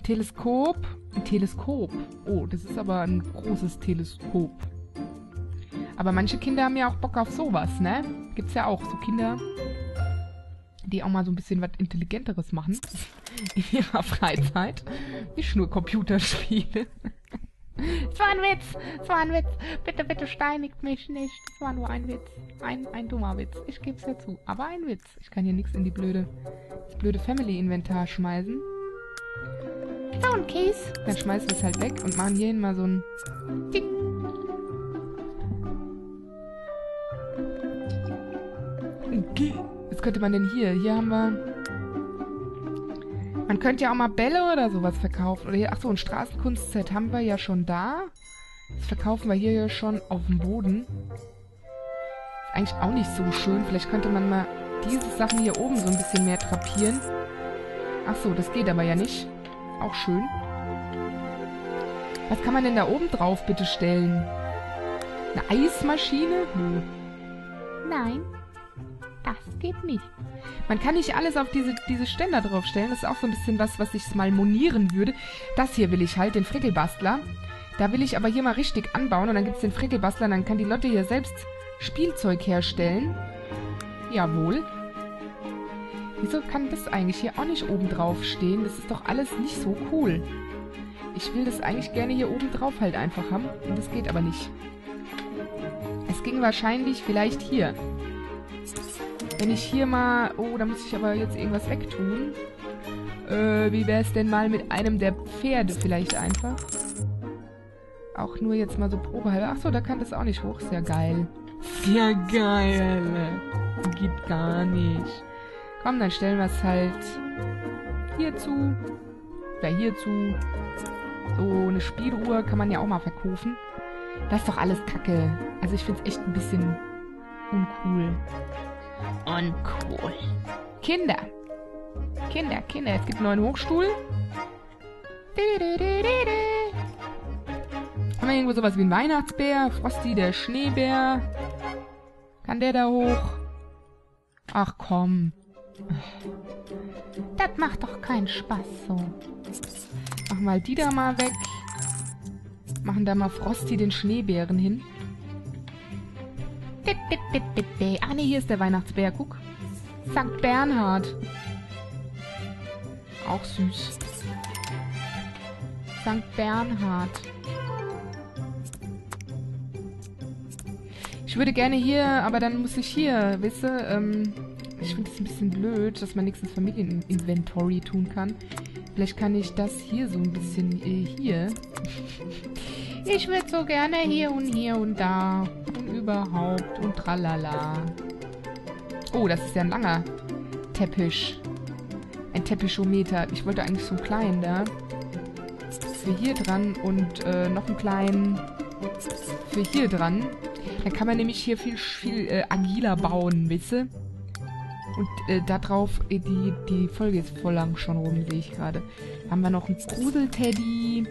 Teleskop. Ein Teleskop. Oh, das ist aber ein großes Teleskop. Aber manche Kinder haben ja auch Bock auf sowas, ne? Gibt's ja auch so Kinder, die auch mal so ein bisschen was Intelligenteres machen in ihrer Freizeit. Nicht nur Computerspiele. Es war ein Witz! Es war ein Witz! Bitte, bitte steinigt mich nicht. Es war nur ein Witz. Ein dummer Witz. Ich geb's ja zu. Aber ein Witz. Ich kann hier nichts in das blöde Family-Inventar schmeißen. So, ein Kies. Dann schmeißen wir es halt weg und machen hierhin mal so ein Tick. Okay. Was könnte man denn hier? Hier haben wir... Man könnte ja auch mal Bälle oder sowas verkaufen. Oder hier, ach so, ein Straßenkunstset haben wir ja schon da. Das verkaufen wir hier ja schon auf dem Boden. Ist eigentlich auch nicht so schön. Vielleicht könnte man mal diese Sachen hier oben so ein bisschen mehr drapieren. Ach so, das geht aber ja nicht. Auch schön. Was kann man denn da oben drauf bitte stellen? Eine Eismaschine? Nö. Nein. Das geht nicht. Man kann nicht alles auf diese Ständer draufstellen. Das ist auch so ein bisschen was ich mal monieren würde. Das hier will ich halt, den Frickelbastler. Da will ich aber hier mal richtig anbauen. Und dann gibt es den Frickelbastler. Und dann kann die Lotte hier selbst Spielzeug herstellen. Jawohl. Wieso kann das eigentlich hier auch nicht oben drauf stehen? Das ist doch alles nicht so cool. Ich will das eigentlich gerne hier oben drauf halt einfach haben. Und das geht aber nicht. Es ging wahrscheinlich vielleicht hier. Wenn ich hier mal... Oh, da muss ich aber jetzt irgendwas wegtun. Wie wäre es denn mal mit einem der Pferde vielleicht einfach? Auch nur jetzt mal so probehalber. Achso, da kann das auch nicht hoch. Sehr geil. Sehr geil. Geht gar nicht. Komm, dann stellen wir es halt hierzu. Oder hierzu. So, eine Spieluhr kann man ja auch mal verkaufen. Das ist doch alles Kacke. Also ich finde es echt ein bisschen uncool. Uncool. Kinder. Kinder. Es gibt einen neuen Hochstuhl. Haben wir irgendwo sowas wie einen Weihnachtsbär? Frosty, der Schneebär. Kann der da hoch? Ach komm. Das macht doch keinen Spaß so. Machen wir halt die da mal weg. Machen da mal Frosty den Schneebären hin. Ah ne, hier ist der Weihnachtsbär, guck. St. Bernhard. Auch süß. St. Bernhard. Ich würde gerne hier, aber dann muss ich hier, wisst ihr, ich finde es ein bisschen blöd, dass man nichts ins Familieninventory tun kann. Vielleicht kann ich das hier so ein bisschen, hier. Ich würde so gerne hier und da und überhaupt und tralala. Oh, das ist ja ein langer Teppich. Ein Teppichometer. Ich wollte eigentlich so einen kleinen da. Für hier dran und noch einen kleinen für hier dran. Dann kann man nämlich hier viel agiler bauen, wisst ihr? Und da drauf, die Folge ist voll lang schon rum, sehe ich gerade. Haben wir noch einen Gruselteddy.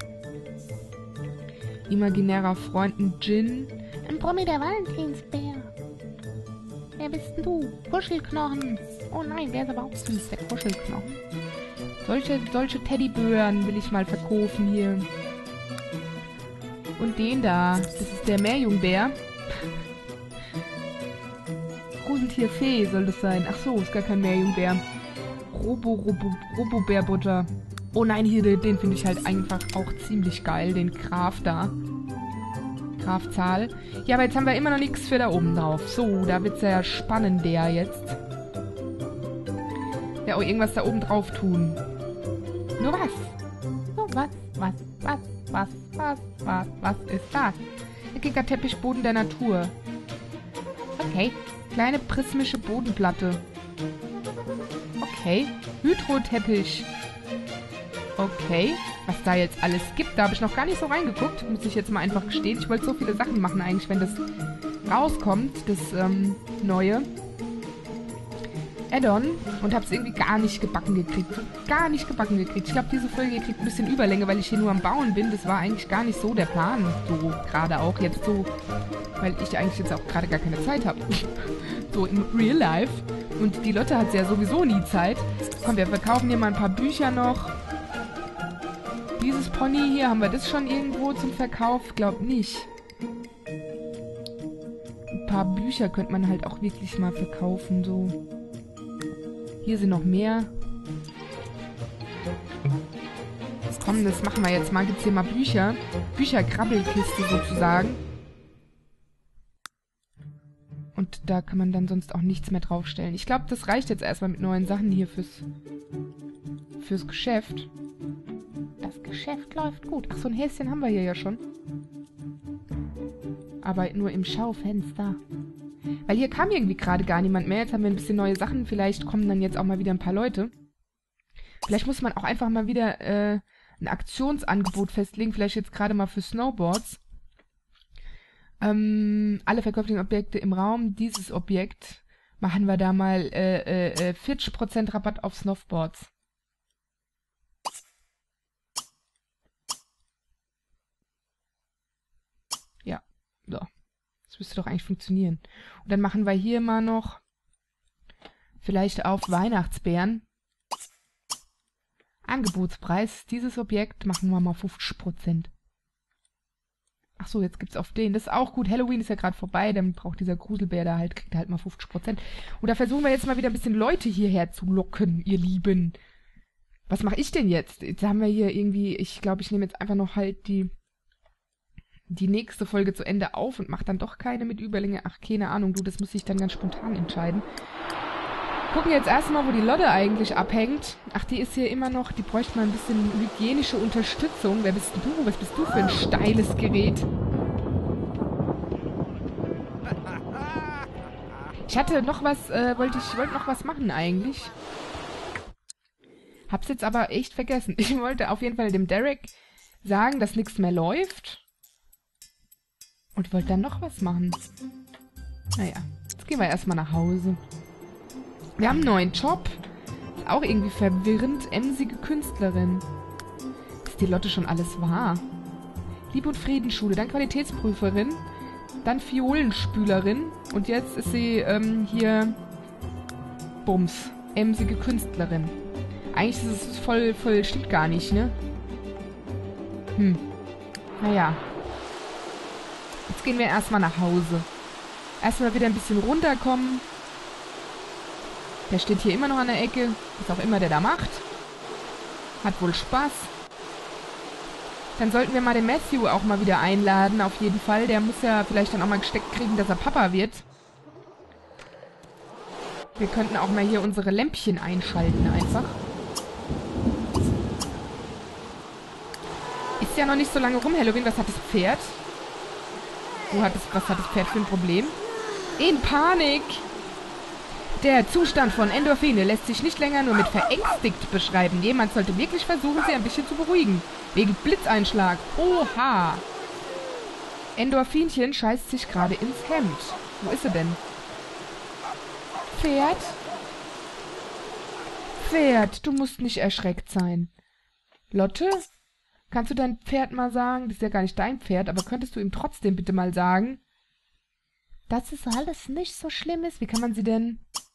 Imaginärer Freund, ein Djinn. Ein Promi, der Valentinsbär. Wer bist denn du? Kuschelknochen. Oh nein, der ist aber auch süß, der Kuschelknochen. Solche Teddybären will ich mal verkaufen hier. Und den da, das ist der Meerjungbär. Rosentierfee soll das sein. Ach so, ist gar kein Meerjungbär. Robo-Bärbutter. Oh nein, hier, den finde ich halt einfach auch ziemlich geil. Den Graf da. Graf Zahl. Ja, aber jetzt haben wir immer noch nichts für da oben drauf. So, da wird's ja spannend, der jetzt. Ja, auch irgendwas da oben drauf tun. Nur was? Nur was ist das? Eckiger Teppichboden der Natur. Okay. Kleine prismische Bodenplatte. Okay. Hydroteppich. Okay. Was da jetzt alles gibt, da habe ich noch gar nicht so reingeguckt. Muss ich jetzt mal einfach gestehen. Ich wollte so viele Sachen machen eigentlich, wenn das rauskommt, das neue Add-on. Und habe es irgendwie gar nicht gebacken gekriegt. Gar nicht gebacken gekriegt. Ich glaube, diese Folge kriegt ein bisschen Überlänge, weil ich hier nur am Bauen bin. Das war eigentlich gar nicht so der Plan. So gerade auch jetzt so, weil ich eigentlich jetzt auch gerade gar keine Zeit habe. So im Real Life. Und die Lotte hat ja sowieso nie Zeit. Komm, wir verkaufen hier mal ein paar Bücher noch. Dieses Pony hier, haben wir das schon irgendwo zum Verkauf? Glaub nicht. Ein paar Bücher könnte man halt auch wirklich mal verkaufen, so. Hier sind noch mehr. Komm, das machen wir jetzt mal. Gibt's hier mal Bücher. Bücherkrabbelkiste sozusagen. Und da kann man dann sonst auch nichts mehr draufstellen. Ich glaube, das reicht jetzt erstmal mit neuen Sachen hier fürs Geschäft. Das Geschäft läuft gut. Ach, so ein Häschen haben wir hier ja schon. Aber nur im Schaufenster. Weil hier kam irgendwie gerade gar niemand mehr. Jetzt haben wir ein bisschen neue Sachen. Vielleicht kommen dann jetzt auch mal wieder ein paar Leute. Vielleicht muss man auch einfach mal wieder ein Aktionsangebot festlegen. Vielleicht jetzt gerade mal für Snowboards. Alle verkäuflichen Objekte im Raum. Dieses Objekt machen wir da mal 40% Rabatt auf Snowboards. Ja, so. Das müsste doch eigentlich funktionieren. Und dann machen wir hier mal noch vielleicht auf Weihnachtsbären. Angebotspreis. Dieses Objekt machen wir mal 50%. Ach so, jetzt gibt's auf den. Das ist auch gut. Halloween ist ja gerade vorbei. Dann braucht dieser Gruselbär da halt, kriegt er halt mal 50%. Und da versuchen wir jetzt mal wieder ein bisschen Leute hierher zu locken, ihr Lieben. Was mache ich denn jetzt? Jetzt haben wir hier irgendwie, ich glaube, ich nehme jetzt einfach noch halt die nächste Folge zu Ende auf und mache dann doch keine mit Überlänge. Ach, keine Ahnung, du, das muss ich dann ganz spontan entscheiden. Gucken jetzt erstmal, wo die Lotte eigentlich abhängt. Ach, die ist hier immer noch, die bräuchte mal ein bisschen hygienische Unterstützung. Wer bist du? Was bist du für ein steiles Gerät? Ich hatte noch was, wollte noch was machen eigentlich. Hab's jetzt aber echt vergessen. Ich wollte auf jeden Fall dem Derek sagen, dass nichts mehr läuft. Und wollte dann noch was machen. Naja, jetzt gehen wir erstmal nach Hause. Wir haben einen neuen Job. Ist auch irgendwie verwirrend. Emsige Künstlerin. Ist die Lotte schon alles wahr? Liebe- und Friedensschule, dann Qualitätsprüferin, dann Fiolenspülerin und jetzt ist sie hier Bums. Emsige Künstlerin. Eigentlich ist es voll stimmt gar nicht, ne? Naja. Jetzt gehen wir erstmal nach Hause. Erstmal wieder ein bisschen runterkommen. Der steht hier immer noch an der Ecke. Was auch immer der da macht. Hat wohl Spaß. Dann sollten wir mal den Matthew auch mal wieder einladen, auf jeden Fall. Der muss ja vielleicht dann auch mal gesteckt kriegen, dass er Papa wird. Wir könnten auch mal hier unsere Lämpchen einschalten einfach. Ist ja noch nicht so lange rum, Halloween. Was hat das Pferd? Was hat das Pferd für ein Problem? In Panik! Der Zustand von Endorphine lässt sich nicht länger nur mit verängstigt beschreiben. Jemand sollte wirklich versuchen, sie ein bisschen zu beruhigen. Wegen Blitzeinschlag. Oha! Endorphinchen scheißt sich gerade ins Hemd. Wo ist sie denn? Pferd? Pferd, du musst nicht erschreckt sein. Lotte? Kannst du dein Pferd mal sagen? Das ist ja gar nicht dein Pferd, aber könntest du ihm trotzdem bitte mal sagen, dass es alles nicht so schlimm ist? Wie kann man sie denn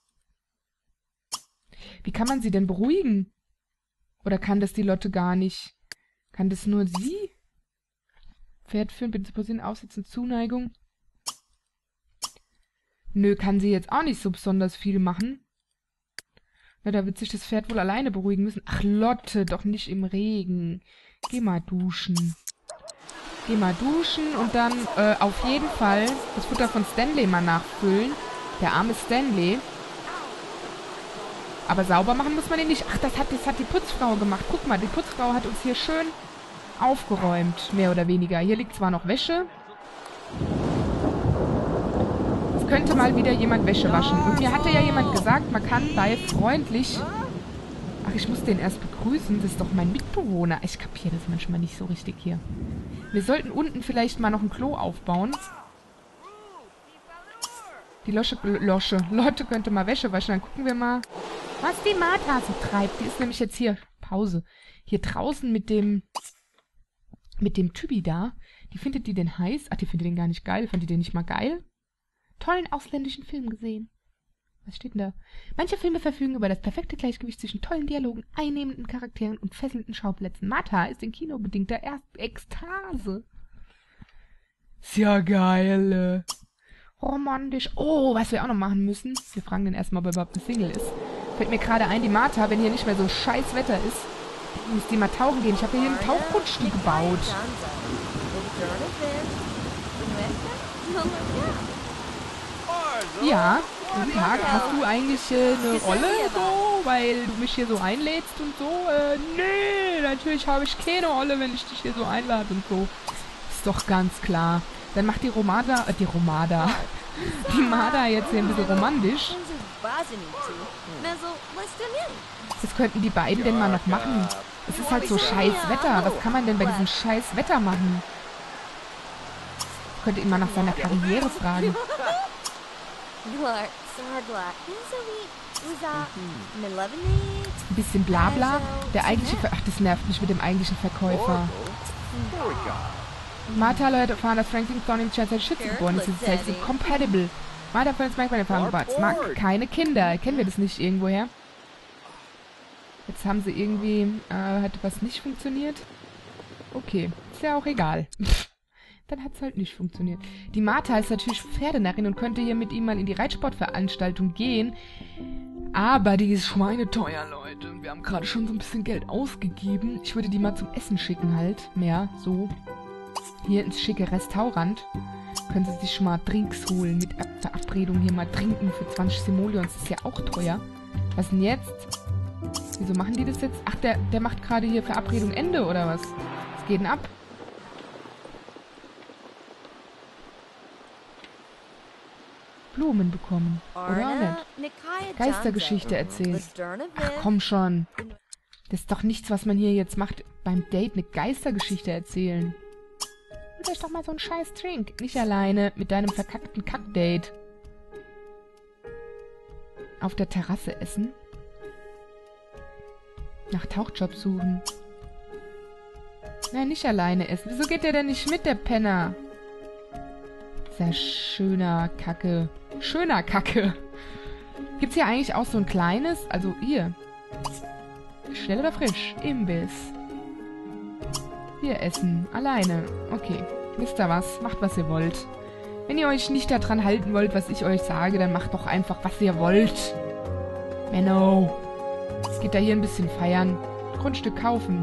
beruhigen? Oder kann das die Lotte gar nicht? Kann das nur sie? Pferd führen, bitte posieren, aufsetzen, Zuneigung. Nö, kann sie jetzt auch nicht so besonders viel machen. Na, da wird sich das Pferd wohl alleine beruhigen müssen. Ach, Lotte, doch nicht im Regen. Geh mal duschen. Geh mal duschen und dann auf jeden Fall das Futter von Stanley mal nachfüllen. Der arme Stanley. Aber sauber machen muss man ihn nicht. Ach, das hat die Putzfrau gemacht. Guck mal, die Putzfrau hat uns hier schön aufgeräumt, mehr oder weniger. Hier liegt zwar noch Wäsche. Es könnte mal wieder jemand Wäsche waschen. Und mir hatte ja jemand gesagt, man kann bei freundlich... Ach, ich muss den erst begrüßen. Das ist doch mein Mitbewohner. Ich kapiere das manchmal nicht so richtig hier. Wir sollten unten vielleicht mal noch ein Klo aufbauen. Die Lotte könnte mal Wäsche waschen. Dann gucken wir mal, was die Martha so treibt. Die ist nämlich jetzt hier, Pause, hier draußen mit dem Typi da. Die findet die den heiß? Ach, die findet den gar nicht geil. Fand die den nicht mal geil? Tollen ausländischen Film gesehen. Was steht denn da? Manche Filme verfügen über das perfekte Gleichgewicht zwischen tollen Dialogen, einnehmenden Charakteren und fesselnden Schauplätzen. Martha ist in kinobedingter Ekstase. Ist ja geil. Romantisch. Oh, was wir auch noch machen müssen. Wir fragen den erstmal, ob er überhaupt eine Single ist. Fällt mir gerade ein, die Martha, wenn hier nicht mehr so scheiß Wetter ist, muss die mal tauchen gehen. Ich habe hier einen Tauchrutschi gebaut. Ja, guten Tag. Hast du eigentlich eine Rolle so, weil du mich hier so einlädst und so? Nee, natürlich habe ich keine Rolle, wenn ich dich hier so einlade und so. Ist doch ganz klar. Dann macht die Martha jetzt hier ein bisschen romantisch. Was könnten die beiden denn mal noch machen? Es ist halt so scheiß Wetter. Was kann man denn bei diesem scheiß Wetter machen? Ich könnte ihn mal nach seiner Karriere fragen. Ein bisschen Blabla. Der eigentliche Ach, das nervt mich mit dem eigentlichen Verkäufer. Martha Leute erfahren, dass Franklin Thorne im Chat sein Schütze geboren ist. Das heißt, incompatible. Martha Friends mag erfahren, Butts mag keine Kinder. Kennen wir das nicht irgendwoher? Jetzt haben sie irgendwie, hat was nicht funktioniert. Okay, ist ja auch egal. Dann hat es halt nicht funktioniert. Die Martha ist natürlich Pferdenarrin und könnte hier mit ihm mal in die Reitsportveranstaltung gehen. Aber die ist schweineteuer, Leute. Wir haben gerade schon so ein bisschen Geld ausgegeben. Ich würde die mal zum Essen schicken halt. Mehr, so. Hier ins schicke Restaurant. Können sie sich schon mal Drinks holen. Mit Verabredung hier mal trinken für 20 Simoleons. Das ist ja auch teuer. Was denn jetzt? Wieso machen die das jetzt? Ach, der macht gerade hier Verabredung Ende, oder was? Was geht denn ab? Blumen bekommen. Oder auch nicht? Geistergeschichte erzählen. Ach, komm schon. Das ist doch nichts, was man hier jetzt macht beim Date. Eine Geistergeschichte erzählen. Holt euch doch mal so einen scheiß Drink. Nicht alleine mit deinem verkackten Kackdate. Auf der Terrasse essen. Nach Tauchjobs suchen. Nein, nicht alleine essen. Wieso geht der denn nicht mit, der Penner? Sehr schöner Kacke. Schöner Kacke. Gibt's hier eigentlich auch so ein kleines? Also hier. Schnell oder frisch? Imbiss. Wir essen. Alleine. Okay. Wisst ihr was? Macht, was ihr wollt. Wenn ihr euch nicht daran halten wollt, was ich euch sage, dann macht doch einfach, was ihr wollt. Menno. Es geht da hier ein bisschen feiern. Grundstück kaufen.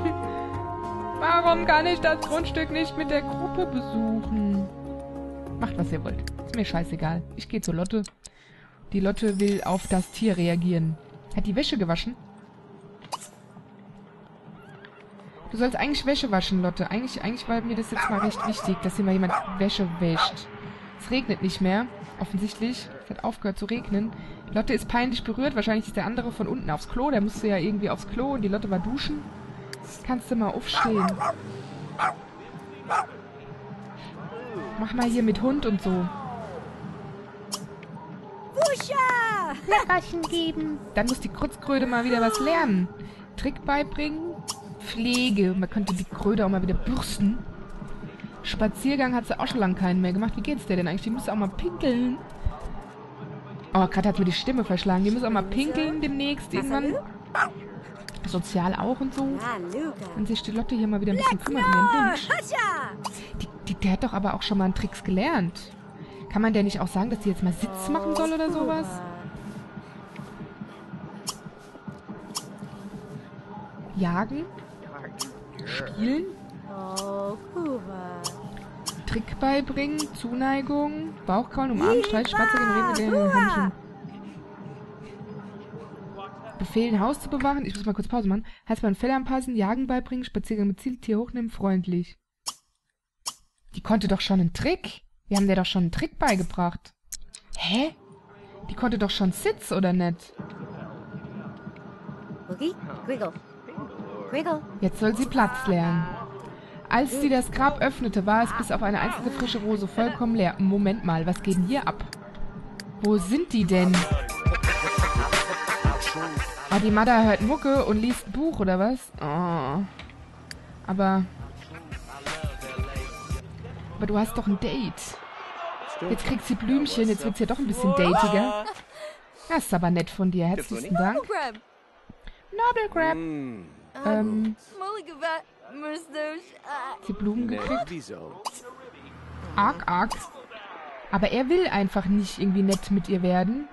Warum kann ich das Grundstück nicht mit der Gruppe besuchen? Macht, was ihr wollt. Ist mir scheißegal. Ich gehe zur Lotte. Die Lotte will auf das Tier reagieren. Hat die Wäsche gewaschen? Du sollst eigentlich Wäsche waschen, Lotte. Eigentlich war mir das jetzt mal recht wichtig, dass hier mal jemand Wäsche wäscht. Es regnet nicht mehr. Offensichtlich. Es hat aufgehört zu regnen. Lotte ist peinlich berührt. Wahrscheinlich ist der andere von unten aufs Klo. Der musste ja irgendwie aufs Klo und die Lotte war duschen. Kannst du mal aufstehen. Mach mal hier mit Hund und so. Leckerchen geben. Dann muss die Krutzkröte mal wieder was lernen. Trick beibringen. Pflege. Man könnte die Kröte auch mal wieder bürsten. Spaziergang hat sie auch schon lange keinen mehr gemacht. Wie geht's dir denn eigentlich? Die müsste auch mal pinkeln. Oh, gerade hat mir die Stimme verschlagen. Die muss auch mal pinkeln demnächst irgendwann. Sozial auch und so. Wenn sich die Lotte hier mal wieder ein bisschen kümmert um den Hund. Der hat doch aber auch schon mal einen Tricks gelernt. Kann man der nicht auch sagen, dass die jetzt mal Sitz machen soll oder sowas? Jagen? Spielen? Trick beibringen? Zuneigung? Bauchkraulen, umarmen, Streich, Spaziergang, Reden, Händchen. Befehlen, Haus zu bewahren. Ich muss mal kurz Pause machen. Halsband, Fell anpassen, Jagen beibringen, Spaziergang mit Ziel, Tier hochnehmen, freundlich. Die konnte doch schon einen Trick. Wir haben der doch schon einen Trick beigebracht. Hä? Die konnte doch schon Sitz, oder nicht? Jetzt soll sie Platz lernen. Als sie das Grab öffnete, war es bis auf eine einzige frische Rose vollkommen leer. Moment mal, was geht denn hier ab? Wo sind die denn? Oh, die Mada hört Mucke und liest ein Buch, oder was? Oh. Aber du hast doch ein Date. Jetzt kriegt sie Blümchen, jetzt wird's ja doch ein bisschen datiger. Das ist aber nett von dir. Herzlichen Dank. Nobelgrab. Die Blumen gekriegt. Arg, arg. Aber er will einfach nicht irgendwie nett mit ihr werden.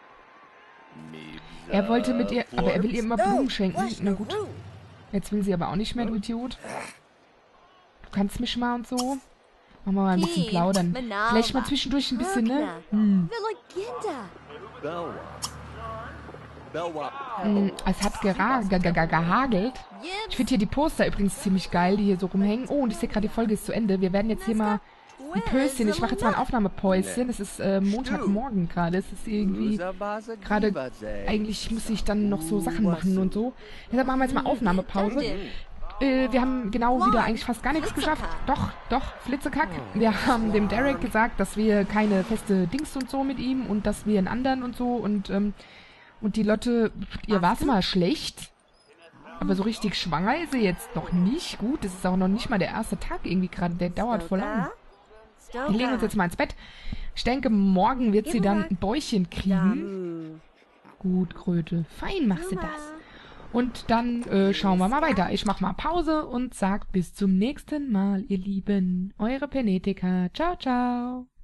Er wollte mit ihr... Aber er will ihr immer Blumen schenken. Na gut. Jetzt will sie aber auch nicht mehr, du Idiot. Du kannst mich mal und so. Machen wir mal ein bisschen plaudern. Vielleicht mal zwischendurch ein bisschen, ne? Es hat gehagelt. Ich finde hier die Poster übrigens ziemlich geil, die hier so rumhängen. Oh, und ich sehe gerade, die Folge ist zu Ende. Wir werden jetzt hier mal ein Päuschen. Ich mache jetzt mal ein Aufnahmepäuschen. Es ist Montagmorgen gerade. Es ist irgendwie gerade... Eigentlich muss ich dann noch so Sachen machen und so. Deshalb machen wir jetzt mal Aufnahmepause. Wir haben genau wieder eigentlich fast gar nichts geschafft. Doch, Flitzekack. Wir haben dem Derek gesagt, dass wir keine feste Dings und so mit ihm und dass wir einen anderen und so und die Lotte, ihr war es mal schlecht. Aber so richtig schwanger ist sie jetzt noch nicht. Gut, das ist auch noch nicht mal der erste Tag irgendwie gerade. Der dauert voll lang. Wir legen uns jetzt mal ins Bett. Ich denke, morgen wird sie dann ein Bäuchchen kriegen. Gut, Kröte. Fein machst du das. Und dann schauen wir mal weiter. Ich mache mal Pause und sag bis zum nächsten Mal, ihr Lieben. Eure Penetica. Ciao, ciao.